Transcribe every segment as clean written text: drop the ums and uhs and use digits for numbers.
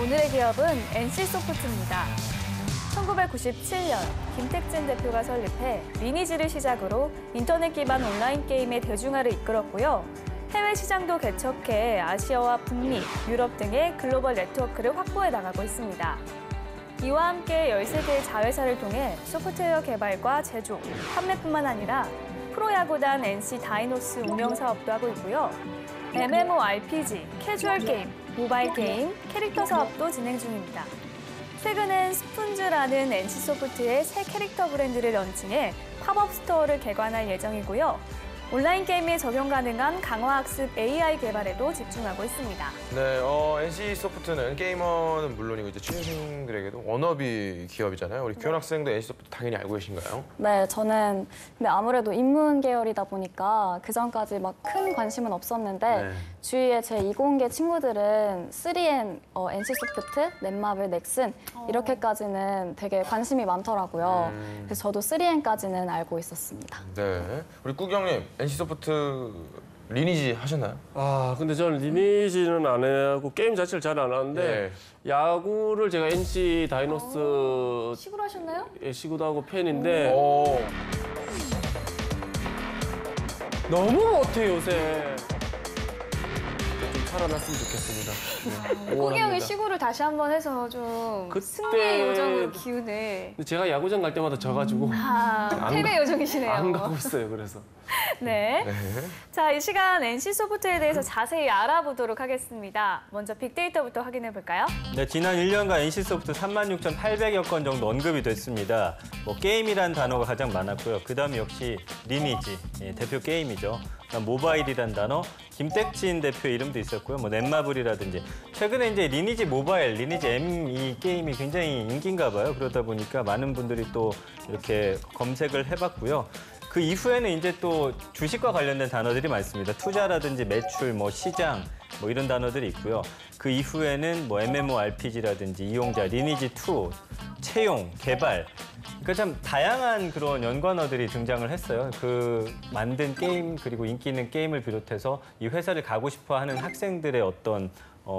오늘의 기업은 NC소프트입니다. 1997년 김택진 대표가 설립해 리니지를 시작으로 인터넷 기반 온라인 게임의 대중화를 이끌었고요. 해외 시장도 개척해 아시아와 북미, 유럽 등의 글로벌 네트워크를 확보해 나가고 있습니다. 이와 함께 13개의 자회사를 통해 소프트웨어 개발과 제조, 판매뿐만 아니라 프로야구단 NC 다이노스 운영 사업도 하고 있고요. MMORPG, 캐주얼 게임, 모바일 게임, 캐릭터 사업도 진행 중입니다. 최근엔 스푼즈라는 NC소프트의 새 캐릭터 브랜드를 런칭해 팝업 스토어를 개관할 예정이고요. 온라인 게임에 적용 가능한 강화학습 AI 개발에도 집중하고 있습니다. 네, NC소프트는 게이머는 물론이고 이제 취준생들에게도 워너비 기업이잖아요. 우리 교원 학생도 NC소프트 당연히 알고 계신가요? 네, 저는 근데 아무래도 인문 계열이다 보니까 그전까지 막 큰 관심은 없었는데 주위에 제 이공계 친구들은 3N, NC소프트, 넷마블, 넥슨 이렇게까지는 되게 관심이 많더라고요. 그래서 저도 3N까지는 알고 있었습니다. 네, 우리 꾸경님 NC소프트 리니지 하셨나요? 근데 저는 리니지는 안 하고 게임 자체를 잘 안 하는데 야구를 제가 NC 다이노스 시구로 하셨나요? 시구도 하고 팬인데 너무 못해 요새. 좀 살아났으면 좋겠습니다. 꾸기 형이 시구를 다시 한번 해서 좀 승리의 요정으로 기운을. 근데 제가 야구장 갈 때마다 져가지고 패배 요정이시네요. 안 가고 있어요. 그래서. 네. 자, 이 시간 NC소프트에 대해서 자세히 알아보도록 하겠습니다. 먼저 빅데이터부터 확인해 볼까요? 네, 지난 1년간 NC소프트 36,800여 건 정도 언급이 됐습니다. 게임이란 단어가 가장 많았고요. 그다음에 역시 리니지, 대표 게임이죠. 모바일이란 단어, 김택진 대표 이름도 있었고요. 넷마블이라든지. 최근에 이제 리니지 모바일, 리니지 M 이 게임이 굉장히 인기인가 봐요. 그러다 보니까 많은 분들이 또 이렇게 검색을 해봤고요. 그 이후에는 이제 또 주식과 관련된 단어들이 많습니다. 투자라든지 매출, 시장, 이런 단어들이 있고요. 그 이후에는 MMORPG라든지 이용자, 리니지2, 채용, 개발. 그러니까 참 다양한 그런 연관어들이 등장을 했어요. 그 만든 게임 그리고 인기 있는 게임을 비롯해서 이 회사를 가고 싶어 하는 학생들의 어떤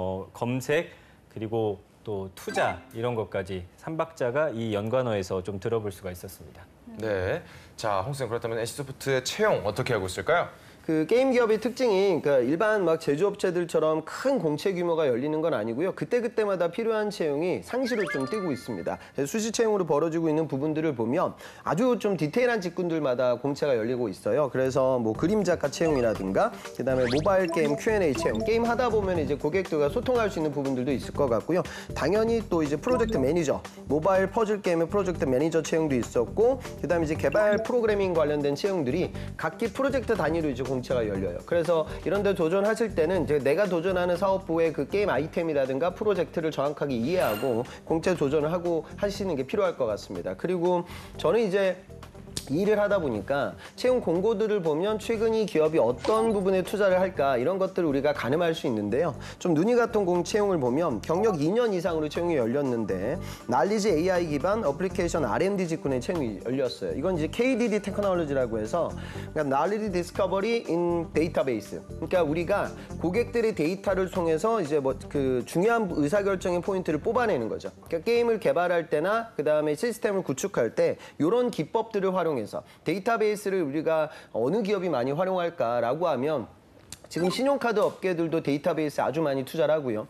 검색 그리고 또 투자 이런 것까지 삼박자가 이 연관어에서 좀 들어볼 수가 있었습니다. 네, 자 홍쌤 그렇다면 NC소프트의 채용 어떻게 하고 있을까요? 그 게임 기업의 특징이 그러니까 일반 막 제조업체들처럼 큰 공채 규모가 열리는 건 아니고요. 그때그때마다 필요한 채용이 상시로 좀 뜨고 있습니다. 수시 채용으로 벌어지고 있는 부분들을 보면 아주 좀 디테일한 직군들마다 공채가 열리고 있어요. 그래서 그림 작가 채용이라든가 그다음에 모바일 게임 Q&A 채용, 게임 하다 보면 이제 고객들과 소통할 수 있는 부분들도 있을 것 같고요. 당연히 또 이제 프로젝트 매니저, 모바일 퍼즐 게임의 프로젝트 매니저 채용도 있었고 그다음에 이제 개발 프로그래밍 관련된 채용들이 각기 프로젝트 단위로 이제 공채가 열려요. 그래서 이런 데 도전하실 때는 이제 내가 도전하는 사업부의 그 게임 아이템이라든가 프로젝트를 정확하게 이해하고 공채 도전을 하고 하시는 게 필요할 것 같습니다. 그리고 저는 이제 일을 하다 보니까 채용 공고들을 보면 최근 이 기업이 어떤 부분에 투자를 할까 이런 것들을 우리가 가늠할 수 있는데요. 좀 눈이 같은 채용을 보면 경력 2년 이상으로 채용이 열렸는데 난리지 AI 기반 어플리케이션 R&D 직군에 채용이 열렸어요. 이건 이제 KDD 테크놀로지라고 해서 그러니까 난리지 디스커버리 인 데이터베이스. 그러니까 우리가 고객들의 데이터를 통해서 이제 그 중요한 의사결정의 포인트를 뽑아내는 거죠. 그러니까 게임을 개발할 때나 그다음에 시스템을 구축할 때 이런 기법들을 활용해서 데이터베이스를 우리가 어느 기업이 많이 활용할까라고 하면 지금 신용카드 업계들도 데이터베이스에 아주 많이 투자를 하고요.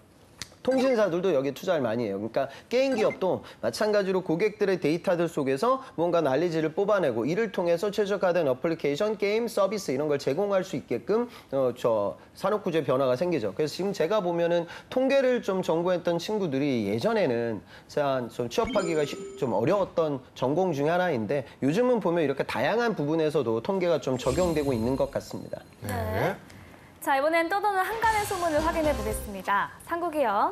통신사들도 여기에 투자를 많이 해요. 그러니까 게임 기업도 마찬가지로 고객들의 데이터들 속에서 뭔가 난리지를 뽑아내고 이를 통해서 최적화된 어플리케이션, 게임, 서비스 이런 걸 제공할 수 있게끔 산업구조의 변화가 생기죠. 그래서 지금 제가 보면은 통계를 좀 전공했던 친구들이 예전에는 좀 취업하기가 좀 어려웠던 전공 중에 하나인데 요즘은 보면 이렇게 다양한 부분에서도 통계가 좀 적용되고 있는 것 같습니다. 네. 자, 이번엔 떠도는 한간의 소문을 확인해 보겠습니다. 상국이요.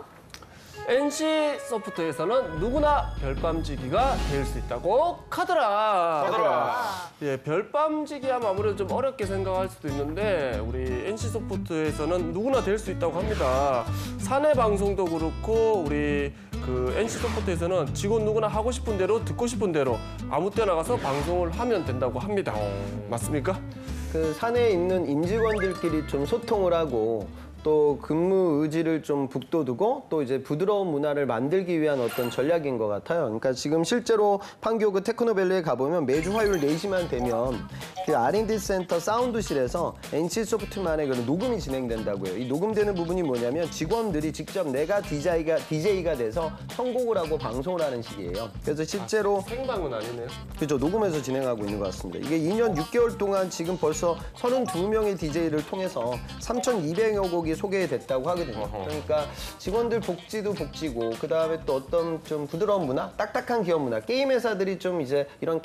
NC소프트에서는 누구나 별밤지기가 될 수 있다고 카더라. 예, 별밤지기 하면 아무래도 좀 어렵게 생각할 수도 있는데 우리 NC소프트에서는 누구나 될 수 있다고 합니다. 사내 방송도 그렇고 우리 그 NC소프트에서는 직원 누구나 하고 싶은 대로 듣고 싶은 대로 아무 때 나가서 방송을 하면 된다고 합니다. 맞습니까? 그 사내에 있는 임직원들끼리 좀 소통을 하고 또 근무 의지를 좀 북돋우고 또 이제 부드러운 문화를 만들기 위한 어떤 전략인 것 같아요. 그러니까 지금 실제로 판교 그 테크노밸리에 가보면 매주 화요일 4시만 되면 그 R&D 센터 사운드실에서 NC소프트만의 그런 녹음이 진행된다고요. 이 녹음되는 부분이 뭐냐면 직원들이 직접 내가 DJ가 돼서 선곡을 하고 방송을 하는 식이에요. 그래서 실제로 생방은 아니네요. 그죠, 녹음해서 진행하고 있는 것 같습니다. 이게 2년 6개월 동안 지금 벌써 32명의 DJ를 통해서 3,200여 곡이 소개됐다고 하거든요. 그러니까 직원들 복지도 복지고 그다음에 또 어떤 좀 부드러운 문화, 딱딱한 기업 문화, 게임 회사들이 좀 이제 이런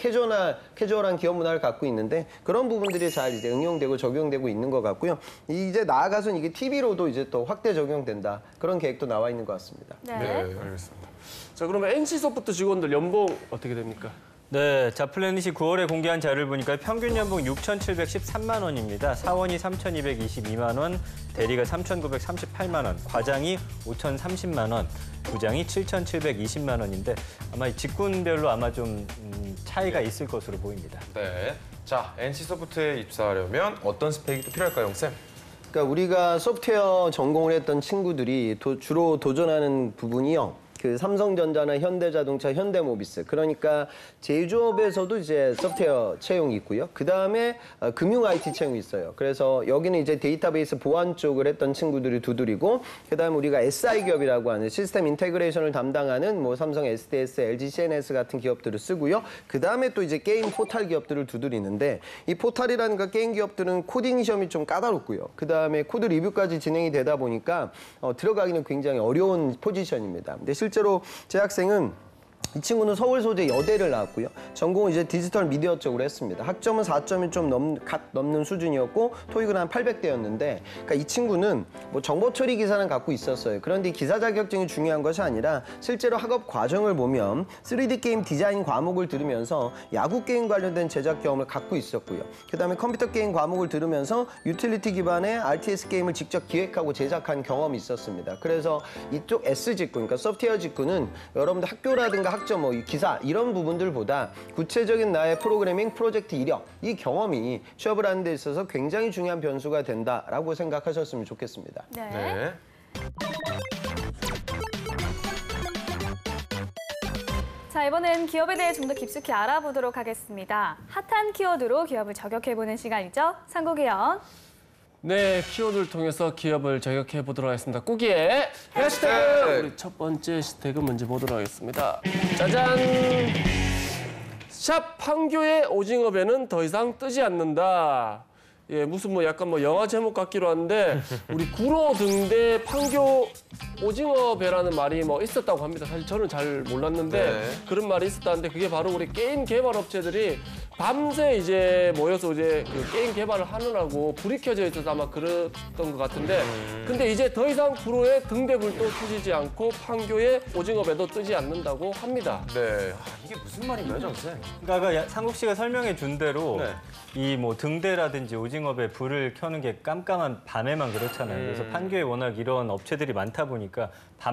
캐주얼한 기업 문화를 갖고 있는데 그런 부분들이 잘 이제 응용되고 적용되고 있는 것 같고요. 이제 나아가서는 이게 TV로도 이제 또 확대 적용된다. 그런 계획도 나와 있는 것 같습니다. 네. 알겠습니다. 자, 그러면 NC소프트 직원들 연봉 어떻게 됩니까? 네, 자플래닛이 9월에 공개한 자료를 보니까 평균 연봉 6,713만 원입니다. 사원이 3,222만 원, 대리가 3,938만 원, 과장이 5,030만 원, 부장이 7,720만 원인데 아마 직군별로 아마 좀 차이가 있을 것으로 보입니다. 네. 자, NC소프트에 입사하려면 어떤 스펙이 또 필요할까요, 형쌤? 그러니까 우리가 소프트웨어 전공을 했던 친구들이 주로 도전하는 부분이요. 그 삼성전자나 현대자동차, 현대모비스 그러니까 제조업에서도 이제 소프트웨어 채용이 있고요. 그 다음에 금융 IT 채용이 있어요. 그래서 여기는 이제 데이터베이스 보안 쪽을 했던 친구들이 두드리고 그 다음에 우리가 SI 기업이라고 하는 시스템 인테그레이션을 담당하는 뭐 삼성 SDS, LG CNS 같은 기업들을 쓰고요. 그 다음에 또 이제 게임 포탈 기업들을 두드리는데 이 포탈이라는 그 게임 기업들은 코딩 시험이 좀 까다롭고요. 그 다음에 코드 리뷰까지 진행이 되다 보니까 들어가기는 굉장히 어려운 포지션입니다. 근데 실제로 제 학생은 이 친구는 서울 소재 여대를 나왔고요. 전공은 이제 디지털 미디어 쪽으로 했습니다. 학점은 4점이 좀 넘는 수준이었고 토익은 한 800대였는데 그러니까 이 친구는 뭐 정보 처리 기사는 갖고 있었어요. 그런데 기사 자격증이 중요한 것이 아니라 실제로 학업 과정을 보면 3D 게임 디자인 과목을 들으면서 야구 게임 관련된 제작 경험을 갖고 있었고요. 그다음에 컴퓨터 게임 과목을 들으면서 유틸리티 기반의 RTS 게임을 직접 기획하고 제작한 경험이 있었습니다. 그래서 이쪽 S 직군, 그러니까 소프트웨어 직군은 여러분들 학교라든가 학점, 뭐 기사 이런 부분들보다 구체적인 나의 프로그래밍 프로젝트 이력, 이 경험이 취업을 하는 데 있어서 굉장히 중요한 변수가 된다라고 생각하셨으면 좋겠습니다. 네. 네. 자, 이번엔 기업에 대해 좀 더 깊숙이 알아보도록 하겠습니다. 핫한 키워드로 기업을 저격해보는 시간이죠. 상국이연. 네, 키워드를 통해서 기업을 저격해 보도록 하겠습니다. 꾸기의 해시태그! 우리 첫 번째 해시태그 먼저 보도록 하겠습니다. 짜잔! 샵 판교의 오징어배는 더 이상 뜨지 않는다. 예, 무슨 뭐 약간 뭐 영화 제목 같기로 한데 우리 구로 등대 판교 오징어배라는 말이 뭐 있었다고 합니다. 사실 저는 잘 몰랐는데 네. 그런 말이 있었다는데 그게 바로 우리 게임 개발 업체들이 밤새 이제 모여서 이제 그 게임 개발을 하느라고 불이 켜져 있어서 아마 그랬던 것 같은데 근데 이제 더 이상 구로에 등대불도 켜지지 않고 판교에 오징어배도 뜨지 않는다고 합니다. 네. 이게 무슨 말인가요, 정쌤? 그러니까 아까 상국 씨가 설명해 준 대로 네. 이 뭐 등대라든지 오징어배 불을 켜는 게 깜깜한 밤에만 그렇잖아요. 그래서 판교에 워낙 이런 업체들이 많다 보니까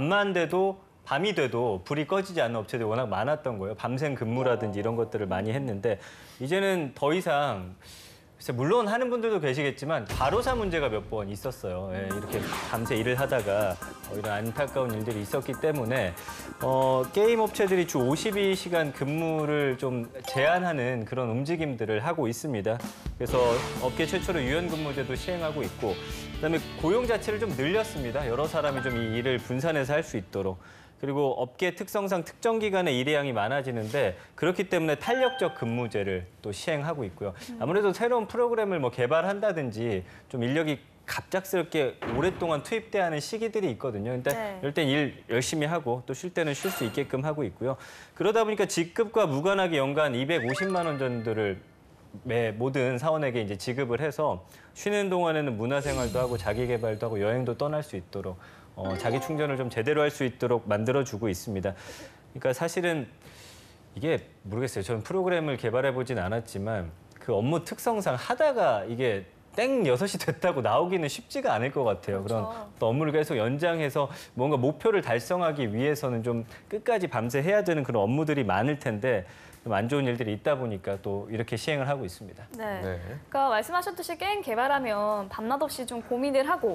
밤이 돼도 불이 꺼지지 않는 업체들이 워낙 많았던 거예요. 밤샘 근무라든지 이런 것들을 많이 했는데 이제는 더 이상 글쎄 물론 하는 분들도 계시겠지만 과로사 문제가 몇 번 있었어요. 예, 이렇게 밤새 일을 하다가 이런 안타까운 일들이 있었기 때문에 게임 업체들이 주 52시간 근무를 좀 제한하는 그런 움직임들을 하고 있습니다. 그래서 업계 최초로 유연근무제도 시행하고 있고 그다음에 고용 자체를 좀 늘렸습니다. 여러 사람이 좀 이 일을 분산해서 할 수 있도록. 그리고 업계 특성상 특정 기간에 일의량이 많아지는데 그렇기 때문에 탄력적 근무제를 또 시행하고 있고요. 아무래도 새로운 프로그램을 뭐 개발한다든지 좀 인력이 갑작스럽게 오랫동안 투입돼야 하는 시기들이 있거든요. 근데 네. 이럴 땐 일 열심히 하고 또 쉴 때는 쉴 수 있게끔 하고 있고요. 그러다 보니까 직급과 무관하게 연간 250만 원 정도를 모든 사원에게 이제 지급을 해서 쉬는 동안에는 문화생활도 하고 자기 개발도 하고 여행도 떠날 수 있도록 자기 충전을 좀 제대로 할 수 있도록 만들어주고 있습니다. 그러니까 사실은 이게 모르겠어요. 저는 프로그램을 개발해보진 않았지만 그 업무 특성상 하다가 이게 땡 6시 됐다고 나오기는 쉽지가 않을 것 같아요. 그런 또 업무를 계속 연장해서 뭔가 목표를 달성하기 위해서는 좀 끝까지 밤새 해야 되는 그런 업무들이 많을 텐데 좀 안 좋은 일들이 있다 보니까 또 이렇게 시행을 하고 있습니다. 네. 네. 그러니까 말씀하셨듯이 게임 개발하면 밤낮 없이 좀 고민을 하고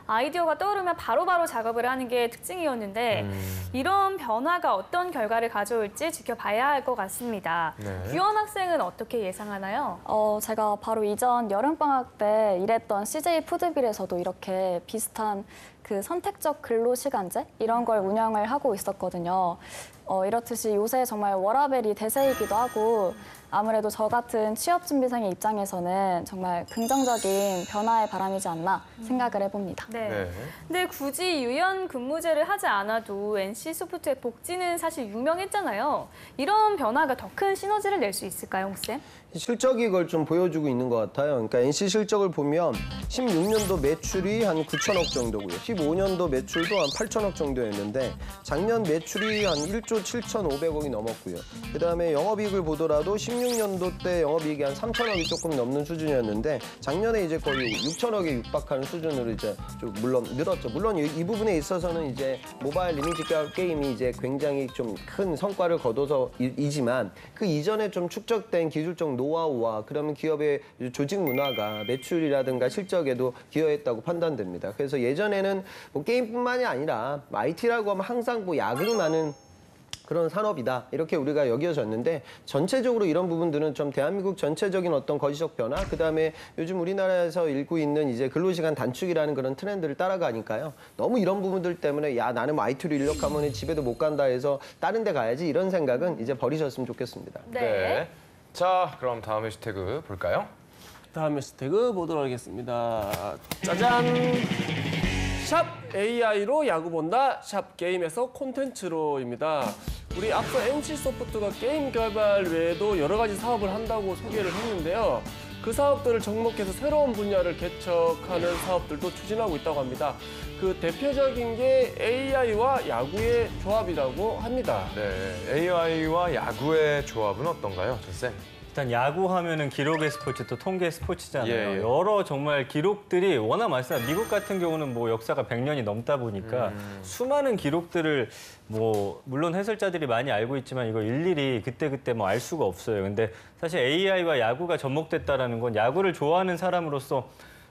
아이디어가 떠오르면 바로바로 작업을 하는 게 특징이었는데 이런 변화가 어떤 결과를 가져올지 지켜봐야 할 것 같습니다. 네. 규현 학생은 어떻게 예상하나요? 제가 바로 이전 여름방학 때 일했던 CJ 푸드빌에서도 이렇게 비슷한 그 선택적 근로시간제 이런 걸 운영을 하고 있었거든요. 이렇듯이 요새 정말 워라밸이 대세이기도 하고 아무래도 저 같은 취업준비생의 입장에서는 정말 긍정적인 변화의 바람이지 않나 생각을 해봅니다. 네. 네. 근데 굳이 유연 근무제를 하지 않아도 NC소프트의 복지는 사실 유명했잖아요. 이런 변화가 더 큰 시너지를 낼 수 있을까요, 홍쌤? 실적이 이걸 좀 보여주고 있는 것 같아요. 그러니까 NC 실적을 보면 16년도 매출이 한 9천억 정도고요. 15년도 매출도 한 8천억 정도였는데 작년 매출이 한 1조 7,500억이 넘었고요. 그다음에 영업이익을 보더라도 16년도 때 영업이익이 한 3천억이 조금 넘는 수준이었는데 작년에 이제 거의 6천억에 육박하는 수준으로 이제 좀 물론 늘었죠. 물론 이 부분에 있어서는 이제 모바일 리니지 게임이 이제 굉장히 좀 큰 성과를 거둬서이지만 그 이전에 좀 축적된 기술적 노하우와 그러면 기업의 조직 문화가 매출이라든가 실적에도 기여했다고 판단됩니다. 그래서 예전에는 뭐 게임뿐만이 아니라 IT라고 하면 항상 뭐 야근이 많은 그런 산업이다 이렇게 우리가 여겨졌는데 전체적으로 이런 부분들은 좀 대한민국 전체적인 어떤 거시적 변화 그다음에 요즘 우리나라에서 일고 있는 이제 근로시간 단축이라는 그런 트렌드를 따라가니까요. 너무 이런 부분들 때문에 야 나는 뭐 IT로 인력하면 집에도 못 간다 해서 다른 데 가야지 이런 생각은 이제 버리셨으면 좋겠습니다. 네. 자, 그럼 다음 해시태그 볼까요? 다음 해시태그 보도록 하겠습니다. 짜잔! 샵 AI로 야구 본다, 샵 게임에서 콘텐츠로입니다. 우리 앞서 NC소프트가 게임 개발 외에도 여러 가지 사업을 한다고 소개를 했는데요. 그 사업들을 접목해서 새로운 분야를 개척하는 사업들도 추진하고 있다고 합니다. 그 대표적인 게 AI와 야구의 조합이라고 합니다. 네. AI와 야구의 조합은 어떤가요, 전쌤? 일단 야구하면은 기록의 스포츠 또 통계 스포츠잖아요. 예, 예. 여러 정말 기록들이 워낙 많습니다. 미국 같은 경우는 뭐 역사가 100년이 넘다 보니까 수많은 기록들을 뭐 물론 해설자들이 많이 알고 있지만 이거 일일이 그때그때 뭐 알 수가 없어요. 근데 사실 AI와 야구가 접목됐다라는 건 야구를 좋아하는 사람으로서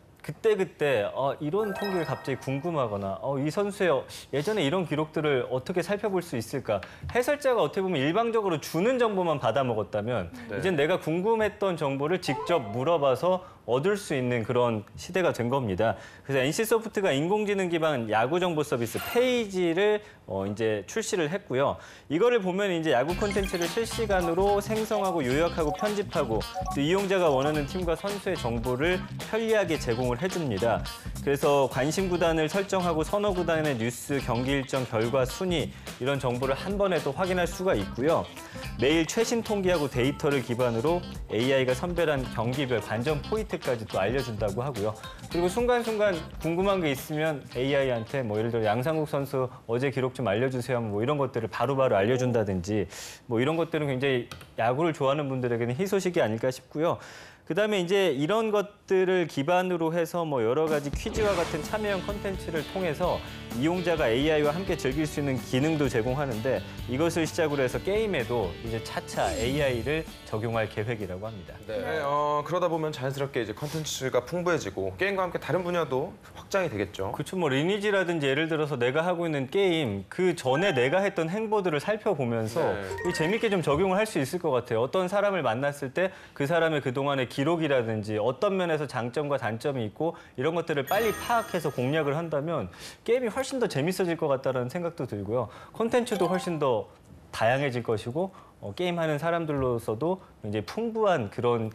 그때그때 이런 통계를 갑자기 궁금하거나 이 선수의 예전에 이런 기록들을 어떻게 살펴볼 수 있을까? 해설자가 어떻게 보면 일방적으로 주는 정보만 받아 먹었다면 네. 이제 내가 궁금했던 정보를 직접 물어봐서 얻을 수 있는 그런 시대가 된 겁니다. 그래서 NC소프트가 인공지능 기반 야구 정보 서비스 페이지를 이제 출시를 했고요. 이거를 보면 이제 야구 콘텐츠를 실시간으로 생성하고 요약하고 편집하고 또 이용자가 원하는 팀과 선수의 정보를 편리하게 제공을 해줍니다. 그래서 관심 구단을 설정하고 선호 구단의 뉴스, 경기 일정, 결과, 순위 이런 정보를 한 번에 또 확인할 수가 있고요. 매일 최신 통계하고 데이터를 기반으로 AI가 선별한 경기별 관전 포인트까지 또 알려준다고 하고요. 그리고 순간순간 궁금한 게 있으면 AI한테 뭐 예를 들어 양상국 선수 어제 기록 좀 알려주세요 뭐 이런 것들을 바로바로 알려준다든지 뭐 이런 것들은 굉장히 야구를 좋아하는 분들에게는 희소식이 아닐까 싶고요. 그다음에 이제 이런 것들을 기반으로 해서 뭐 여러 가지 퀴즈와 같은 참여형 콘텐츠를 통해서 이용자가 AI와 함께 즐길 수 있는 기능도 제공하는데 이것을 시작으로 해서 게임에도 이제 차차 AI를 적용할 계획이라고 합니다. 네. 그러다 보면 자연스럽게 이제 콘텐츠가 풍부해지고 게임과 함께 다른 분야도 확장이 되겠죠. 그렇죠. 뭐 리니지라든지 예를 들어서 내가 하고 있는 게임 그 전에 내가 했던 행보들을 살펴보면서 네. 재밌게 좀 적용을 할 수 있을 것 같아요. 어떤 사람을 만났을 때 그 사람의 그동안의 기록이라든지 어떤 면에서 장점과 단점이 있고 이런 것들을 빨리 파악해서 공략을 한다면 게임이 훨씬 더 재밌어질 것 같다는 생각도 들고요. 콘텐츠도 훨씬 더 다양해질 것이고 게임하는 사람들로서도 굉장히 풍부한 그런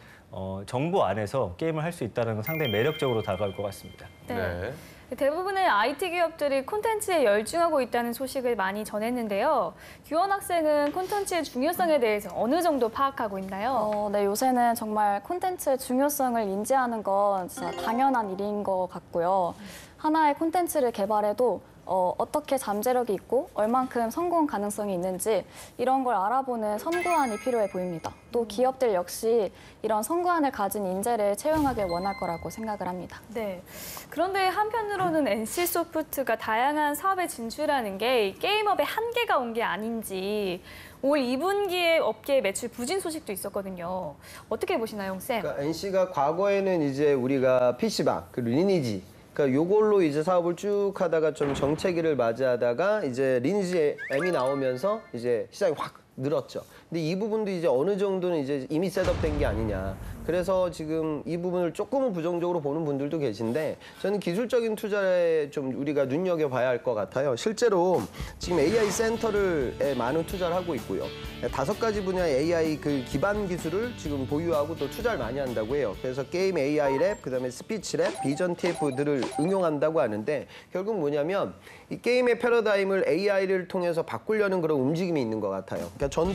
정보 안에서 게임을 할 수 있다는 건 상당히 매력적으로 다가올 것 같습니다. 네. 대부분의 IT 기업들이 콘텐츠에 열중하고 있다는 소식을 많이 전했는데요. 규현 학생은 콘텐츠의 중요성에 대해서 어느 정도 파악하고 있나요? 네, 요새는 정말 콘텐츠의 중요성을 인지하는 건 진짜 당연한 일인 것 같고요. 하나의 콘텐츠를 개발해도 어떻게 잠재력이 있고 얼만큼 성공 가능성이 있는지 이런 걸 알아보는 선구안이 필요해 보입니다. 또 기업들 역시 이런 선구안을 가진 인재를 채용하길 원할 거라고 생각을 합니다. 네. 그런데 한편으로는 NC소프트가 다양한 사업에 진출하는 게 게임업의 한계가 온 게 아닌지 올 2분기에 업계 매출 부진 소식도 있었거든요. 어떻게 보시나요, 쌤? 그러니까 NC가 과거에는 이제 우리가 PC방, 그 리니지 그러니까 요걸로 이제 사업을 쭉 하다가 좀 정체기를 맞이하다가 이제 리니지 M이 나오면서 이제 시장이 확 늘었죠. 근데 이 부분도 이제 어느 정도는 이제 이미 셋업된 게 아니냐. 그래서 지금 이 부분을 조금은 부정적으로 보는 분들도 계신데 저는 기술적인 투자에 좀 우리가 눈여겨봐야 할 것 같아요. 실제로 지금 AI 센터를 많은 투자를 하고 있고요. 5가지 분야의 AI 그 기반 기술을 지금 보유하고 또 투자를 많이 한다고 해요. 그래서 게임 AI 랩, 그다음에 스피치 랩, 비전 TF들을 응용한다고 하는데 결국 뭐냐면 이 게임의 패러다임을 AI를 통해서 바꾸려는 그런 움직임이 있는 것 같아요. 그러니까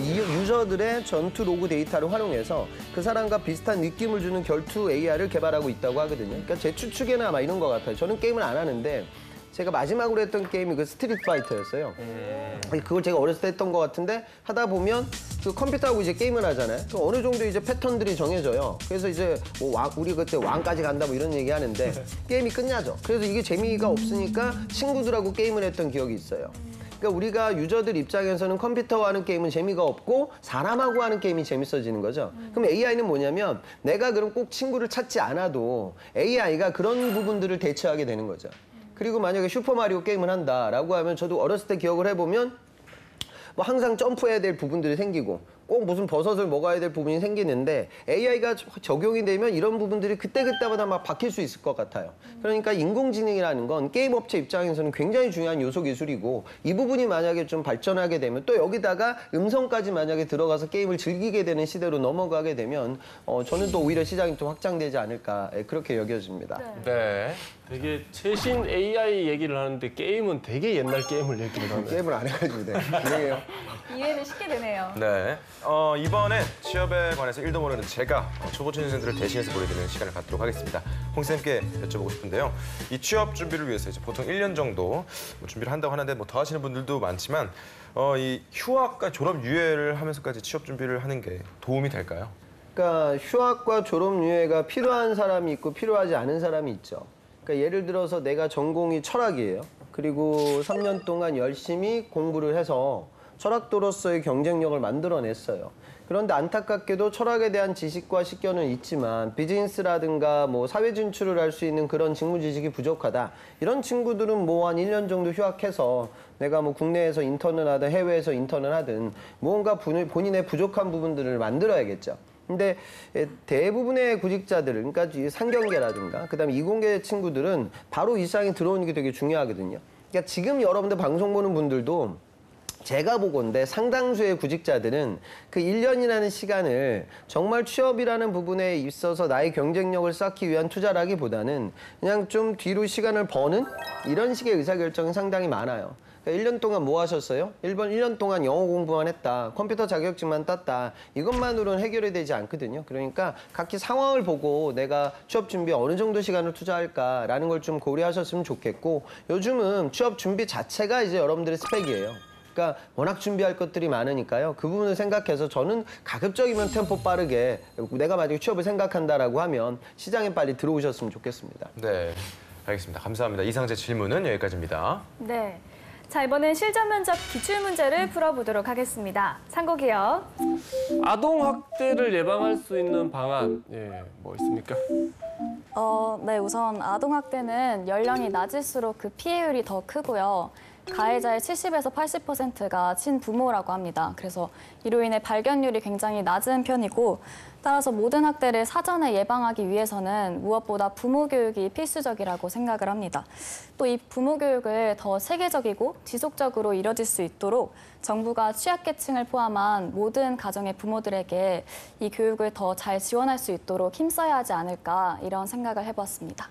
유저들의 전투 로그 데이터를 활용해서 그 사람과 비슷한 느낌을 주는 결투 AI를 개발하고 있다고 하거든요. 그러니까 제 추측에는 아마 이런 것 같아요. 저는 게임을 안 하는데 제가 마지막으로 했던 게임이 그 스트리트 파이터였어요. 그걸 제가 어렸을 때 했던 것 같은데 하다 보면 그 컴퓨터하고 이제 게임을 하잖아요. 그럼 어느 정도 이제 패턴들이 정해져요. 그래서 이제 뭐 우리 그때 왕까지 간다 뭐 이런 얘기 하는데 게임이 끝나죠. 그래서 이게 재미가 없으니까 친구들하고 게임을 했던 기억이 있어요. 그러니까 우리가 유저들 입장에서는 컴퓨터와 하는 게임은 재미가 없고 사람하고 하는 게임이 재밌어지는 거죠. 그럼 AI는 뭐냐면 내가 그럼 꼭 친구를 찾지 않아도 AI가 그런 부분들을 대처하게 되는 거죠. 그리고 만약에 슈퍼마리오 게임을 한다라고 하면 저도 어렸을 때 기억을 해보면 뭐 항상 점프해야 될 부분들이 생기고 꼭 무슨 버섯을 먹어야 될 부분이 생기는데 AI가 적용이 되면 이런 부분들이 그때그때마다 막 바뀔 수 있을 것 같아요. 그러니까 인공지능이라는 건 게임 업체 입장에서는 굉장히 중요한 요소 기술이고 이 부분이 만약에 좀 발전하게 되면 또 여기다가 음성까지 만약에 들어가서 게임을 즐기게 되는 시대로 넘어가게 되면 저는 또 오히려 시장이 또 확장되지 않을까 그렇게 여겨집니다. 네. 되게 최신 AI 얘기를 하는데 게임은 되게 옛날 게임을 얘기를 하네. 게임을 안 해가지고 네. 그래요. 이해는 쉽게 되네요. 네. 이번에 취업에 관해서 1도 모르는 제가 초보 취준생들을 대신해서 보여드리는 시간을 갖도록 하겠습니다. 홍 쌤께 여쭤보고 싶은데요. 이 취업 준비를 위해서 이제 보통 1년 정도 뭐 준비를 한다고 하는데 뭐 더 하시는 분들도 많지만 이 휴학과 졸업 유예를 하면서까지 취업 준비를 하는 게 도움이 될까요? 그러니까 휴학과 졸업 유예가 필요한 사람이 있고 필요하지 않은 사람이 있죠. 그러니까 예를 들어서 내가 전공이 철학이에요. 그리고 3년 동안 열심히 공부를 해서 철학도로서의 경쟁력을 만들어냈어요. 그런데 안타깝게도 철학에 대한 지식과 식견은 있지만 비즈니스라든가 뭐 사회 진출을 할 수 있는 그런 직무 지식이 부족하다. 이런 친구들은 뭐 한 1년 정도 휴학해서 내가 뭐 국내에서 인턴을 하든 해외에서 인턴을 하든 무언가 본인의 부족한 부분들을 만들어야겠죠. 근데 대부분의 구직자들, 그러니까 상경계라든가 그다음에 이공계 친구들은 바로 이 시장에 들어오는 게 되게 중요하거든요. 그러니까 지금 여러분들 방송 보는 분들도 제가 보건대 상당수의 구직자들은 그 1년이라는 시간을 정말 취업이라는 부분에 있어서 나의 경쟁력을 쌓기 위한 투자라기보다는 그냥 좀 뒤로 시간을 버는 이런 식의 의사결정이 상당히 많아요. 그러니까 1년 동안 뭐 하셨어요? 1년 동안 영어 공부만 했다. 컴퓨터 자격증만 땄다. 이것만으로는 해결이 되지 않거든요. 그러니까 각기 상황을 보고 내가 취업 준비에 어느 정도 시간을 투자할까라는 걸 좀 고려하셨으면 좋겠고 요즘은 취업 준비 자체가 이제 여러분들의 스펙이에요. 그러니까 워낙 준비할 것들이 많으니까요. 그 부분을 생각해서 저는 가급적이면 템포 빠르게 내가 만약에 취업을 생각한다라고 하면 시장에 빨리 들어오셨으면 좋겠습니다. 네. 알겠습니다. 감사합니다. 이상 제 질문은 여기까지입니다. 네. 자, 이번엔 실전 면접 기출 문제를 풀어보도록 하겠습니다. 상고기업. 아동 학대를 예방할 수 있는 방안, 뭐 있습니까? 네, 우선 아동학대는 연령이 낮을수록 그 피해율이 더 크고요. 가해자의 70에서 80%가 친부모라고 합니다. 그래서 이로 인해 발견율이 굉장히 낮은 편이고 따라서 모든 학대를 사전에 예방하기 위해서는 무엇보다 부모 교육이 필수적이라고 생각을 합니다. 또 이 부모 교육을 더 체계적이고 지속적으로 이뤄질 수 있도록 정부가 취약계층을 포함한 모든 가정의 부모들에게 이 교육을 더 잘 지원할 수 있도록 힘써야 하지 않을까 이런 생각을 해봤습니다.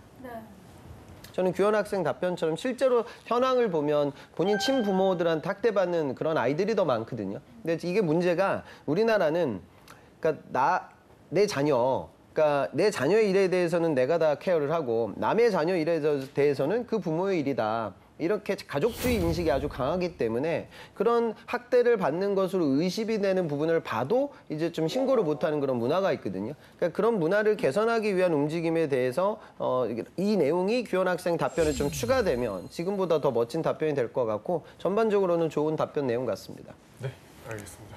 저는 규현 학생 답변처럼 실제로 현황을 보면 본인 친부모들한테 학대받는 그런 아이들이 더 많거든요. 근데 이게 문제가 우리나라는 그러니까 내 자녀, 그러니까 내 자녀의 일에 대해서는 내가 다 케어를 하고 남의 자녀 일에 대해서는 그 부모의 일이다. 이렇게 가족주의 인식이 아주 강하기 때문에 그런 학대를 받는 것으로 의심이 되는 부분을 봐도 이제 좀 신고를 못하는 그런 문화가 있거든요. 그러니까 그런 문화를 개선하기 위한 움직임에 대해서 이 내용이 규현 학생 답변에 좀 추가되면 지금보다 더 멋진 답변이 될 것 같고 전반적으로는 좋은 답변 내용 같습니다. 네, 알겠습니다.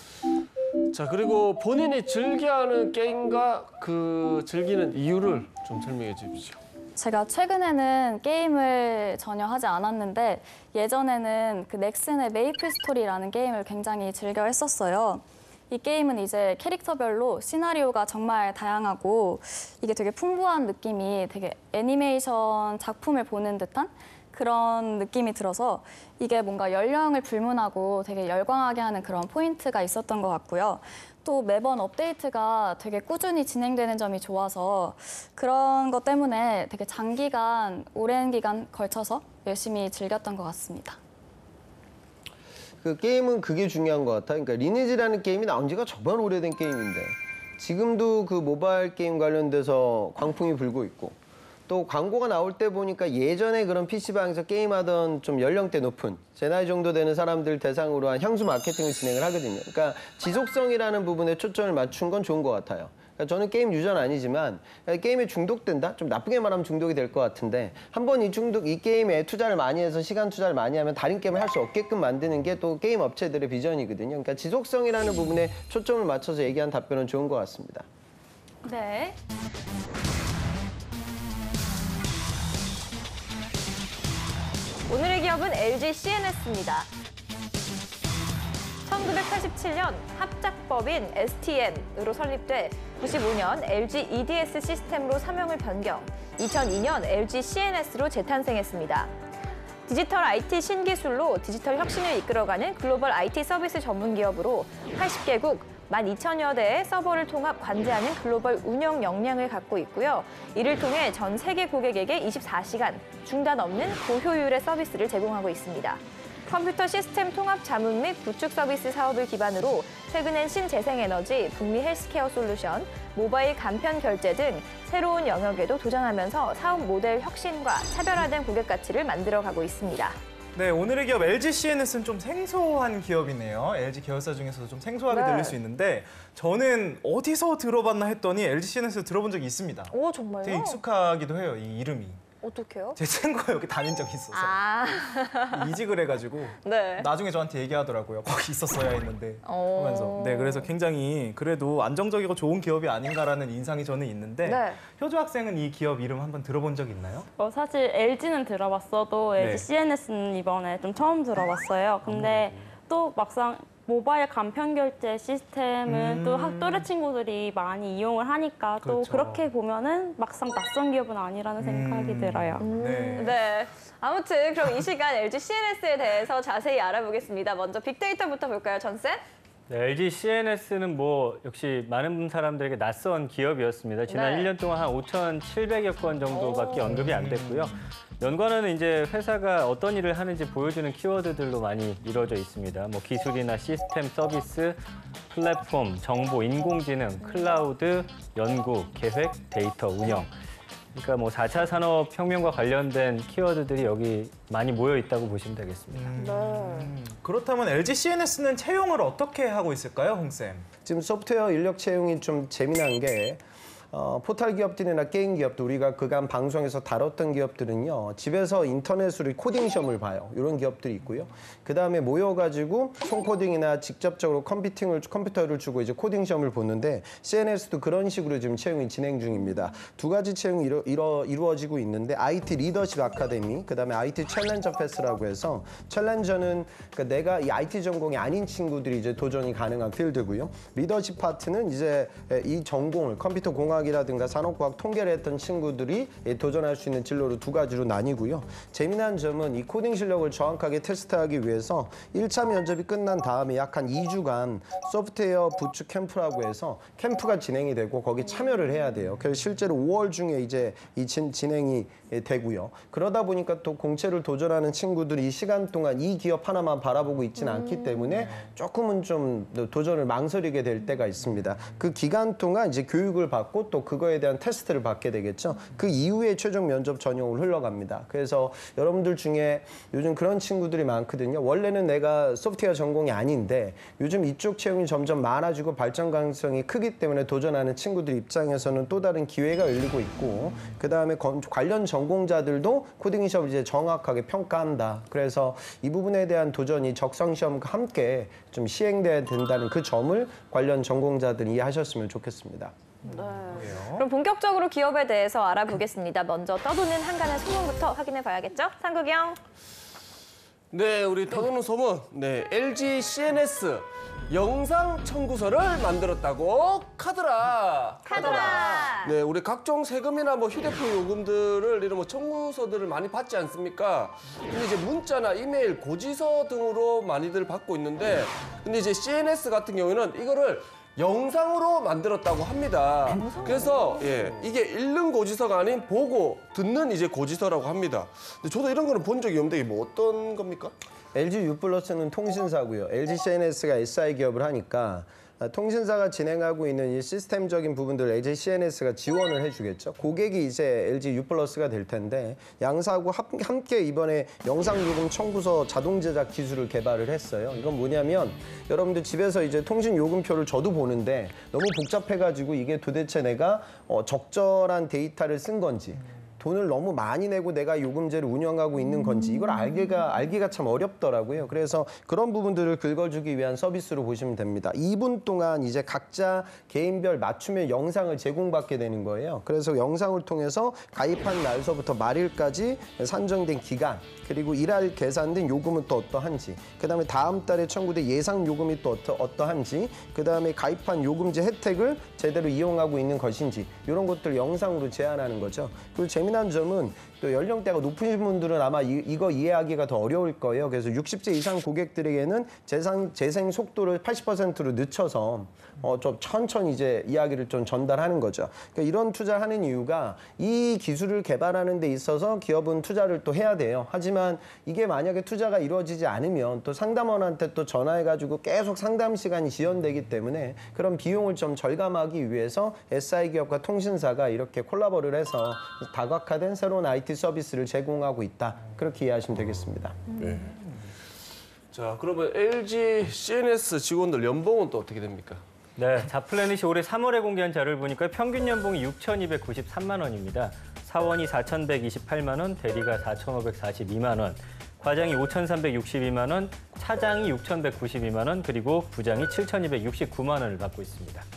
자, 그리고 본인이 즐겨하는 게임과 그 즐기는 이유를 좀 설명해 주십시오. 제가 최근에는 게임을 전혀 하지 않았는데 예전에는 그 넥슨의 메이플 스토리라는 게임을 굉장히 즐겨 했었어요. 이 게임은 이제 캐릭터별로 시나리오가 정말 다양하고 이게 되게 풍부한 느낌이 되게 애니메이션 작품을 보는 듯한 그런 느낌이 들어서 이게 뭔가 연령을 불문하고 되게 열광하게 하는 그런 포인트가 있었던 것 같고요. 또 매번 업데이트가 되게 꾸준히 진행되는 점이 좋아서 그런 것 때문에 되게 장기간, 오랜 기간 걸쳐서 열심히 즐겼던 것 같습니다. 그 게임은 그게 중요한 것 같아요. 그러니까 리니지라는 게임이 나온 지가 정말 오래된 게임인데 지금도 그 모바일 게임 관련돼서 광풍이 불고 있고 또 광고가 나올 때 보니까 예전에 그런 PC방에서 게임하던 좀 연령대 높은 제 나이 정도 되는 사람들 대상으로 한 향수 마케팅을 진행을 하거든요. 그러니까 지속성이라는 부분에 초점을 맞춘 건 좋은 것 같아요. 그러니까 저는 게임 유저는 아니지만 게임에 중독된다? 좀 나쁘게 말하면 중독이 될 것 같은데 한번 이 게임에 투자를 많이 해서 시간 투자를 많이 하면 다른 게임을 할 수 없게끔 만드는 게 또 게임 업체들의 비전이거든요. 그러니까 지속성이라는 부분에 초점을 맞춰서 얘기한 답변은 좋은 것 같습니다. 네. 오늘의 기업은 LG CNS입니다. 1987년 합작법인 STM으로 설립돼 95년 LG EDS 시스템으로 사명을 변경, 2002년 LG CNS로 재탄생했습니다. 디지털 IT 신기술로 디지털 혁신을 이끌어가는 글로벌 IT 서비스 전문 기업으로 80개국 12,000여 대의 서버를 통합 관제하는 글로벌 운영 역량을 갖고 있고요. 이를 통해 전 세계 고객에게 24시간 중단 없는 고효율의 서비스를 제공하고 있습니다. 컴퓨터 시스템 통합 자문 및 구축 서비스 사업을 기반으로 최근엔 신재생에너지, 북미 헬스케어 솔루션, 모바일 간편 결제 등 새로운 영역에도 도전하면서 사업 모델 혁신과 차별화된 고객 가치를 만들어가고 있습니다. 네, 오늘의 기업 LG CNS는 좀 생소한 기업이네요. LG 계열사 중에서도 좀 생소하게 들릴 수 있는데 저는 어디서 들어봤나 했더니 LG CNS 들어본 적이 있습니다. 오, 정말요? 되게 익숙하기도 해요, 이 이름이. 어떡해요? 제 친구가 여기 다닌 적이 있어서 아, 이직을 해가지고 네. 나중에 저한테 얘기하더라고요. 거기 있었어야 했는데 어. 하면서. 네, 그래서 굉장히 그래도 안정적이고 좋은 기업이 아닌가라는 인상이 저는 있는데 네. 효주 학생은 이 기업 이름 한번 들어본 적 있나요? 사실 LG는 들어봤어도 LG 네. CNS는 이번에 좀 처음 들어봤어요. 근데 또 막상 모바일 간편 결제 시스템은 또 또래 친구들이 많이 이용을 하니까 또 그렇죠. 그렇게 보면은 막상 낯선 기업은 아니라는 생각이 들어요. 네. 네. 아무튼 그럼 이 시간 LG CNS에 대해서 자세히 알아보겠습니다. 먼저 빅데이터부터 볼까요, 전쌤? 네, LG CNS는 뭐 역시 많은 사람들에게 낯선 기업이었습니다. 지난 네. 1년 동안 한 5,700여 건 정도밖에 언급이 안 됐고요. 연관어는 이제 회사가 어떤 일을 하는지 보여주는 키워드들로 많이 이루어져 있습니다. 뭐 기술이나 시스템 서비스, 플랫폼, 정보, 인공지능, 클라우드, 연구, 계획, 데이터, 운영. 그러니까 뭐 4차 산업혁명과 관련된 키워드들이 여기 많이 모여 있다고 보시면 되겠습니다. 그렇다면 LG CNS는 채용을 어떻게 하고 있을까요, 홍쌤? 지금 소프트웨어 인력 채용이 좀 재미난 게 포털 기업들이나 게임 기업도 우리가 그간 방송에서 다뤘던 기업들은요. 집에서 인터넷으로 코딩 시험을 봐요. 이런 기업들이 있고요. 그다음에 모여가지고 손코딩이나 직접적으로 컴퓨터를 주고 이제 코딩 시험을 보는데 CNS도 그런 식으로 지금 채용이 진행 중입니다. 두 가지 채용이 이루어지고 있는데 IT 리더십 아카데미, 그다음에 IT 챌린저 패스라고 해서 챌린저는 그러니까 내가 이 IT 전공이 아닌 친구들이 이제 도전이 가능한 필드고요. 리더십 파트는 이제 이 전공을 컴퓨터 공학이라든가 산업과학 통계를 했던 친구들이 도전할 수 있는 진로로 두 가지로 나뉘고요. 재미난 점은 이 코딩 실력을 정확하게 테스트하기 위해서 1차 면접이 끝난 다음에 약 한 2주간 소프트웨어 부츠 캠프라고 해서 캠프가 진행이 되고 거기 참여를 해야 돼요. 그래서 실제로 5월 중에 이제 이 진행이 되고요. 그러다 보니까 또 공채를 도전하는 친구들이 이 시간 동안 이 기업 하나만 바라보고 있지는 않기 때문에 조금은 좀 도전을 망설이게 될 때가 있습니다. 그 기간 동안 이제 교육을 받고 또 그거에 대한 테스트를 받게 되겠죠. 그 이후에 최종 면접 전형으로 흘러갑니다. 그래서 여러분들 중에 요즘 그런 친구들이 많거든요. 원래는 내가 소프트웨어 전공이 아닌데 요즘 이쪽 채용이 점점 많아지고 발전 가능성이 크기 때문에 도전하는 친구들 입장에서는 또 다른 기회가 열리고 있고 그다음에 관련 전공자들도 코딩 시험을 이제 정확하게 평가한다. 그래서 이 부분에 대한 도전이 적성 시험과 함께 좀 시행돼야 된다는 그 점을 관련 전공자들이 이해하셨으면 좋겠습니다. 그럼 본격적으로 기업에 대해서 알아보겠습니다. 먼저 떠도는 한간의 소문부터 확인해 봐야겠죠? 상국영. 네, 우리 떠도는 소문. 네, LG CNS 영상 청구서를 만들었다고 카더라. 네, 우리 각종 세금이나 뭐 휴대폰 요금들을 이런 뭐 청구서들을 많이 받지 않습니까? 근데 이제 문자나 이메일, 고지서 등으로 많이들 받고 있는데, 근데 이제 CNS 같은 경우에는 이거를 영상으로 만들었다고 합니다. 그래서 이게 읽는 고지서가 아닌 보고 듣는 이제 고지서라고 합니다. 근데 저도 이런 거는 본 적이 없는데 이게 뭐 어떤 겁니까? LG U+는 통신사고요. LG CNS가 SI 기업을 하니까 통신사가 진행하고 있는 이 시스템적인 부분들 LG CNS가 지원을 해주겠죠. 고객이 이제 LG U+가 될 텐데 양사하고 함께 이번에 영상요금 청구서 자동 제작 기술을 개발을 했어요. 이건 뭐냐면 여러분들 집에서 이제 통신 요금표를 저도 보는데 너무 복잡해가지고 이게 도대체 내가 적절한 데이터를 쓴 건지 돈을 너무 많이 내고 내가 요금제를 운영하고 있는 건지 이걸 알기가 참 어렵더라고요. 그래서 그런 부분들을 긁어주기 위한 서비스로 보시면 됩니다. 2분 동안 이제 각자 개인별 맞춤의 영상을 제공받게 되는 거예요. 그래서 영상을 통해서 가입한 날서부터 말일까지 산정된 기간, 그리고 일할 계산된 요금은 또 어떠한지, 그다음에 다음 달에 청구된 예상 요금이 또 어떠한지, 그다음에 가입한 요금제 혜택을 제대로 이용하고 있는 것인지 이런 것들 영상으로 제안하는 거죠. 그리고 재미난 점은 또 연령대가 높으신 분들은 아마 이거 이해하기가 더 어려울 거예요. 그래서 60세 이상 고객들에게는 재생 속도를 80%로 늦춰서 좀 천천히 이제 이야기를 좀 전달하는 거죠. 그러니까 이런 투자하는 이유가 이 기술을 개발하는 데 있어서 기업은 투자를 또 해야 돼요. 하지만 이게 만약에 투자가 이루어지지 않으면 또 상담원한테 또 전화해가지고 계속 상담 시간이 지연되기 때문에 그런 비용을 좀 절감하기 위해서 SI 기업과 통신사가 이렇게 콜라보를 해서 다각화된 새로운 IT 서비스를 제공하고 있다. 그렇게 이해하시면 되겠습니다. 네. 자, 그러면 LG CNS 직원들 연봉은 또 어떻게 됩니까? 네, 자플래닛이 올해 3월에 공개한 자료를 보니까 평균 연봉이 6,293만 원입니다. 사원이 4,128만 원, 대리가 4,542만 원, 과장이 5,362만 원, 차장이 6,192만 원, 그리고 부장이 7,269만 원을 받고 있습니다.